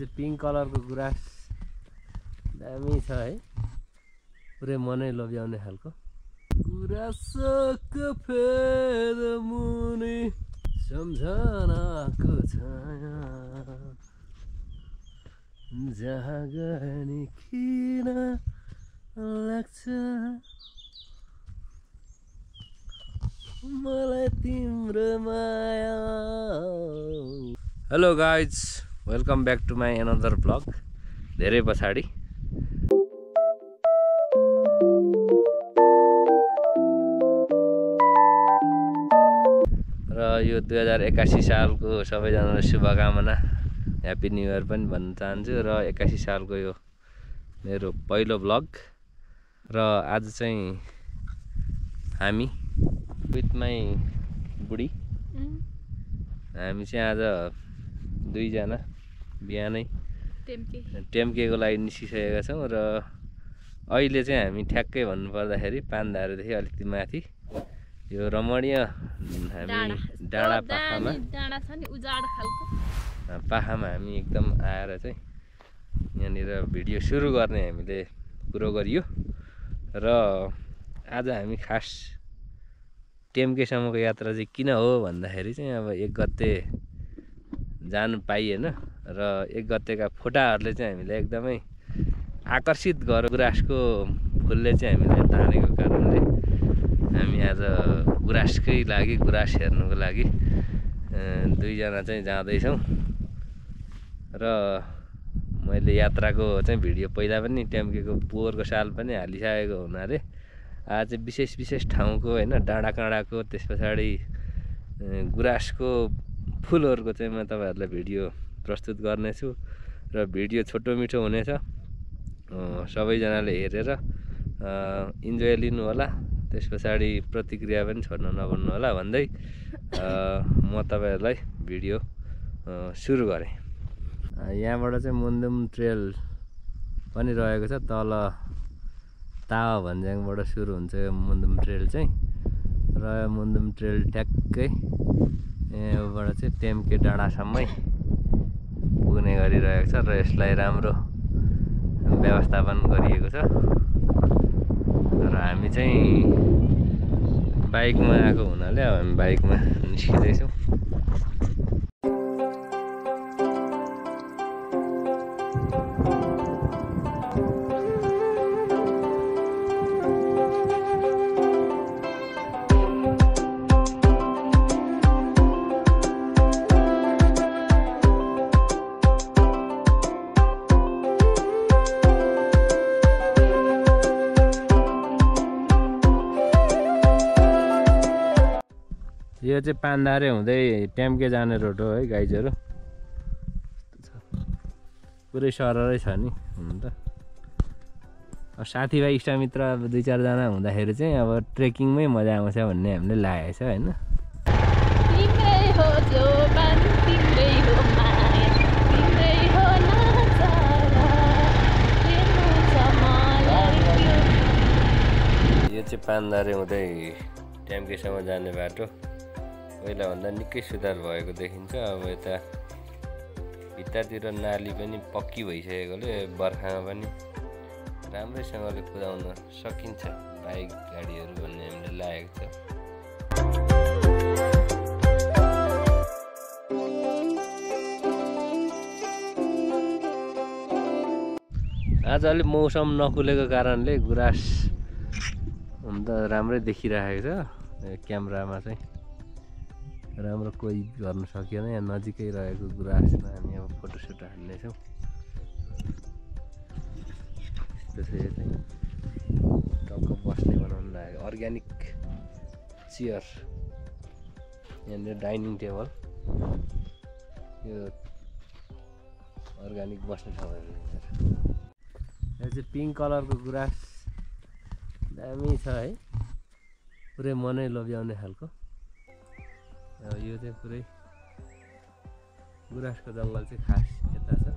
चाहिँ पिङ्क कलरको गुराँस दामी छ है, पुरै मनै लोभ्याउने खालको। गुराँसको फेद मुनि सम्झनाको छाया, जहाँ गए किन लाग्छ मलाई तिम्रो माया। Hello guys, welcome back to my another blog. धेरै पछाडि र यो 2081 सालको सबैजनालाई शुभकामना, ह्याप्पी न्यु इयर पनि भन्न चाहन्छु। र 81 सालको यो मेरो पहिलो ब्लग र आज चाहिँ हामी विथ माई बुढी, हामी चाहिँ आज दुईजना बिहानै टेम्केको लागि निस्किसकेका छौँ। र अहिले चाहिँ हामी ठ्याक्कै भन्नुपर्दाखेरि पान्दारदेखि अलिकति माथि यो रमणीय हामी डाँडा पाखामा हामी एकदम आएर चाहिँ यहाँनिर भिडियो सुरु गर्ने हामीले कुरो गरियो। र आज हामी खास टेम्केसम्मको यात्रा चाहिँ किन हो भन्दाखेरि चाहिँ अब 1 गते जानु पाइएन र 1 गतेका फोटाहरूले चाहिँ हामीलाई एकदमै आकर्षित गर्यो। गुराँसको फुलले चाहिँ हामीलाई तानेको कारणले हामी आज गुराँसकै लागि, गुराँस हेर्नुको लागि दुईजना चाहिँ जाँदैछौँ। र मैले यात्राको चाहिँ भिडियो पहिला पनि टेम्केको पोहोरको साल पनि हालिसकेको हुनाले आज चाहिँ विशेष ठाउँको होइन, डाँडा काँडाको, त्यस पछाडि गुराँसको फुलहरूको चाहिँ म तपाईँहरूलाई भिडियो प्रस्तुत गर्नेछु। र भिडियो छोटो मिठो हुनेछ, सबैजनाले हेरेर इन्जोय लिनु होला। त्यस पछाडि प्रतिक्रिया पनि छोड्न नभन्नु होला भन्दै म तपाईँहरूलाई भिडियो सुरु गरेँ। यहाँबाट चाहिँ मुन्दुम ट्रेल पनि रहेको छ, तल तावा भन्ज्याङबाट सुरु हुन्छ यो मुन्दुम ट्रेल चाहिँ। र मुन्दुम ट्रेल ठ्याक्कै यहाँबाट चाहिँ टेम्के डाँडासम्मै पुग्ने गरिरहेको छ र यसलाई राम्रो व्यवस्थापन गरिएको छ। र हामी चाहिँ बाइकमा आएको हुनाले अब हामी बाइकमा निस्किँदैछौँ। यो चाहिँ पान्दारे हुँदै टेम्के जाने रोड हो है गाइजहरू, पुरै सररै छ नि हुनु त। अब साथीभाइ इष्टमित्र अब 2-4 जना हुँदाखेरि चाहिँ अब ट्रेकिङमै मजा आउँछ भन्ने हामीले लागेको छ होइन। यो चाहिँ पान्दारे हुँदै टेम्केसम्म जाने बाटो पहिलाभन्दा निकै सुधार भएको देखिन्छ। अब यता भित्तातिर नाली पनि पक्की भइसकेकोले बर्खामा पनि राम्रैसँगले कुदाउन सकिन्छ बाइक गाडीहरू भन्ने हामीले लागेको छ। आज अलिक मौसम नखुलेको कारणले गुराँस हुन त राम्रै देखिरहेको छ, क्यामेरामा चाहिँ राम्रो कोही गर्न सकिएन। यहाँ नजिकै रहेको गुराँसमा हामी अब फोटोसुट हाल्नेछौँ। त्यसै चाहिँ टक्क बस्ने बनाउनु लाग्यो, अर्ग्यानिक चेयर, यहाँनिर डाइनिङ टेबल, यो अर्ग्यानिक बस्ने ठाउँहरू। यो चाहिँ पिङ्क कलरको गुराँस दामी छ है, पुरै मनै लोभ्याउने खालको। यो चाहिँ पुरै गुराँसको जङ्गल चाहिँ खास यता छ।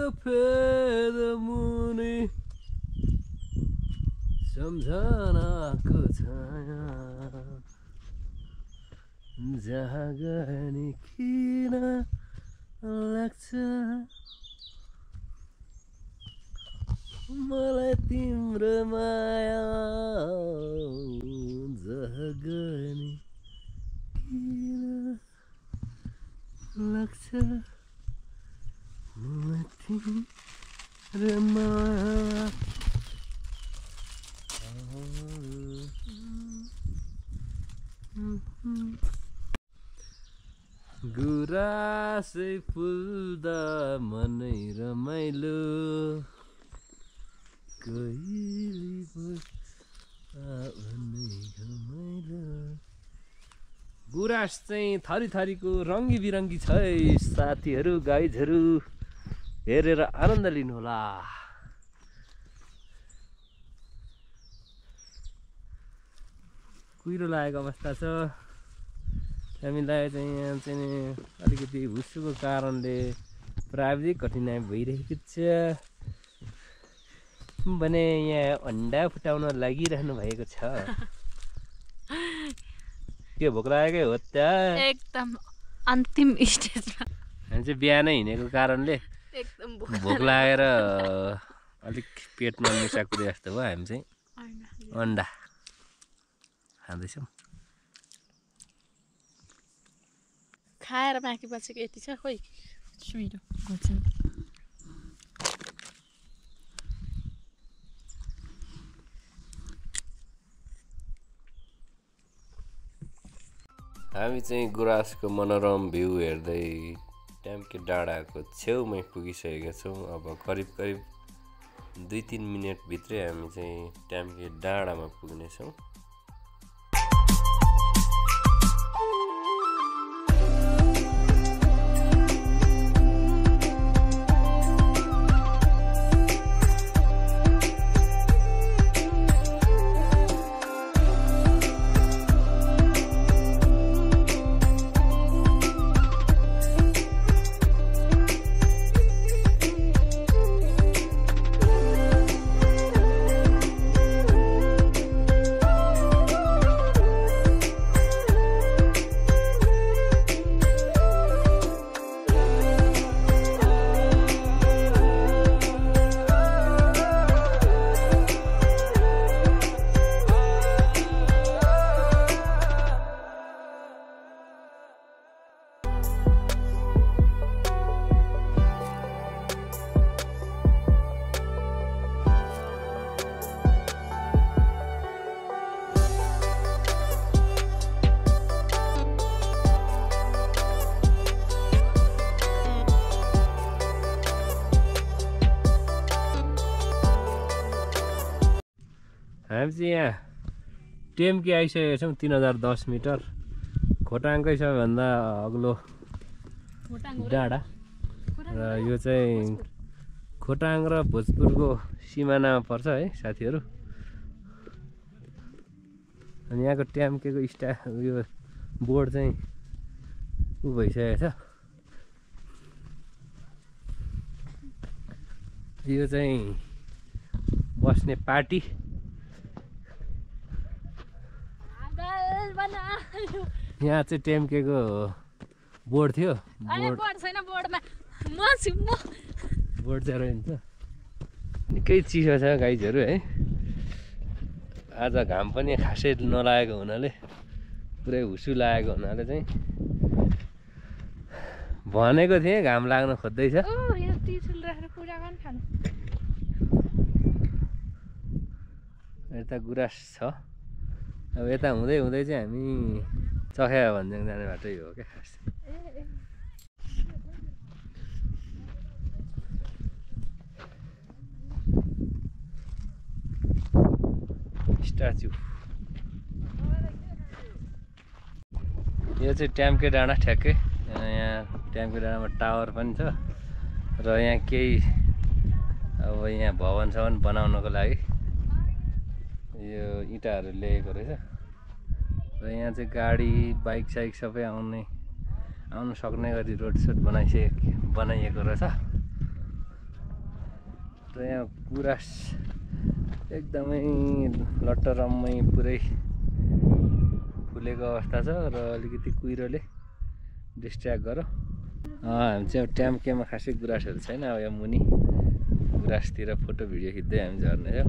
सफेद मुनि सम्झनाको छाया जहाँ गए किन लाग्छ मलाई तिम्रो माया जहाँ गए किन लाग्छ मलाई तिम्रो माया गुराँसै फुल्दा मनै रमाइलो गुराँस चाहिँ थरी थरीको रङ्गी बिरङ्गी छ है साथीहरू गाइजहरू हेरेर आनन्द लिनुहोला। कुहिरो लागेको अवस्था छ हामीलाई चाहिँ यहाँ चाहिँ अलिकति हुस्सुको कारणले प्राविधिक कठिनाइ भइरहेको छ भने यहाँ अन्डा फुटाउन लागिरहनु भएको छ। के भोक लागेकै हो त एकदम अन्तिम स्टेजमा हामी चाहिँ बिहानै हिँडेको कारणले एकदम भोक लागेर अलिक पेटमा मुसा कुरे जस्तो भयो। हामी चाहिँ अन्डा खाँदैछौँ। खाएर बाँकी बसेको यति छ खोइ सुइरो घोच्नु। हामी चाहिँ गुराँसको मनोरम भ्यू हेर्दै ट्याम्के डाँडाको छेउमै पुगिसकेका छौँ। अब करिब करिब 2-3 मिनटभित्रै हामी चाहिँ ट्याम्के डाँडामा पुग्नेछौँ। हामी चाहिँ यहाँ टेम्की आइसकेका छौँ 3010 मिटर खोटाङकै सबैभन्दा अग्लो डाँडा र यो चाहिँ खोटाङ र भोजपुरको सिमानामा पर्छ है साथीहरू। अनि यहाँको टेम्केको यो बोर्ड चाहिँ उ भइसकेको छ। यो चाहिँ बस्ने पार्टी यहाँ चाहिँ टेम्केको बोर्ड थियो। बोर्ड चाहिँ रहन्छ। निकै चिसो छ गाइजहरू है। आज घाम पनि खासै नलागेको हुनाले पुरै हुसु लागेको हुनाले चाहिँ भनेको थिएँ घाम लाग्न खोज्दैछ। यता गुराँस छ। अब यता हुँदै हुँदै चाहिँ हामी चख्या भन्ज्याङ जाने बाटै हो क्या खास। स्ट्याचु यो चाहिँ ट्याम्के डाँडा ठ्याक्कै। यहाँ ट्याम्के डाँडामा टावर पनि छ र यहाँ केही अब यहाँ भवन सवन बनाउनको लागि यो इँटाहरू ल्याएको रहेछ र यहाँ चाहिँ गाडी बाइक साइक सबै आउन सक्ने गरी रोड सोड बनाइएको रहेछ। र यहाँ गुराँस एकदमै लट्टरम्मै पुरै फुलेको अवस्था छ र अलिकति कुहिरोले डिस्ट्र्याक्ट गऱ्यो। हामी चाहिँ अब ट्याम्केमा खासै गुराँसहरू छैन। अब यो मुनि गुराँसतिर फोटो भिडियो खिच्दै हामी झर्ने हो।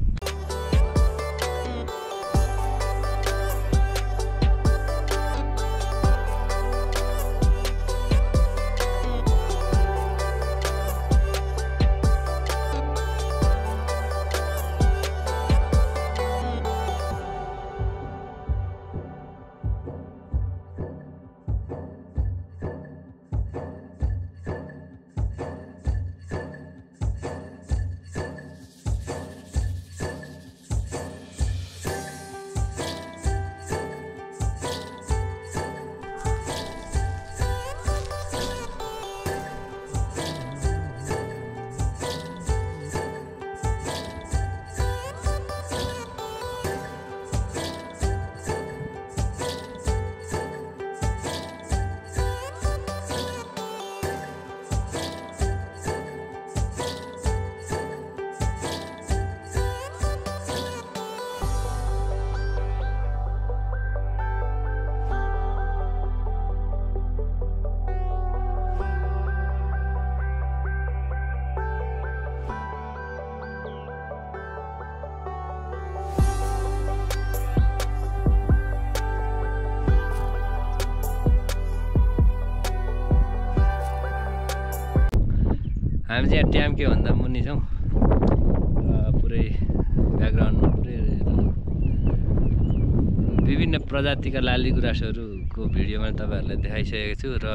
हामी चाहिँ यहाँ ट्याम्के भन्दा मुनि छौँ र पुरै ब्याकग्राउन्डमा पुरै विभिन्न प्रजातिका लाली गुराँसहरूको भिडियोमा तपाईँहरूलाई देखाइसकेको छु र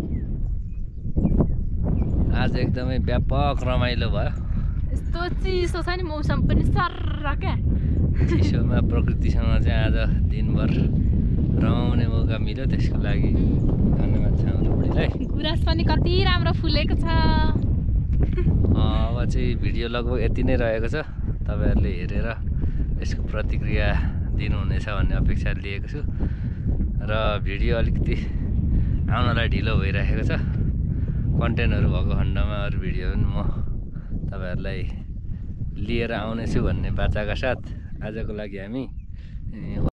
आज एकदमै व्यापक रमाइलो भयो। यस्तो चिसो छ नि, मौसम पनि सर्र क्या। चिसोमा प्रकृतिसँग चाहिँ आज दिनभर रमाउने मौका मिल्यो, त्यसको लागि धन्यवाद छ हाम्रो बुढीलाई। गुराँस पनि कति राम्रो फुलेको छ। अब चाहिँ भिडियो लगभग यति नै रहेको छ। तपाईँहरूले हेरेर यसको प्रतिक्रिया दिनुहुनेछ भन्ने अपेक्षा लिएको छु र भिडियो अलिकति आउनलाई ढिलो भइरहेको छ। कन्टेन्टहरू भएको खण्डमा अरू भिडियो पनि म तपाईँहरूलाई लिएर आउनेछु भन्ने बाचाका साथ आजको लागि हामी